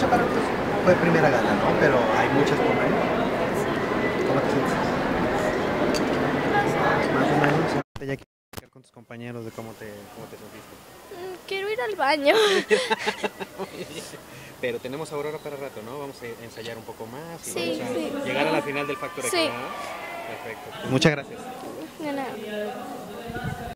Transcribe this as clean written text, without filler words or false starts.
para pues, fue primera gala, ¿no? Pero hay muchas por venir. ¿Cómo te sientes? Más o menos. Ya quiero platicar con tus compañeros de cómo te sentiste. Quiero ir al baño. Pero tenemos Aurora para rato, ¿no? Vamos a ensayar un poco más y Sí, vamos a sí. llegar a la final del Factor X, Sí. ¿no? Perfecto. Muchas gracias. De nada.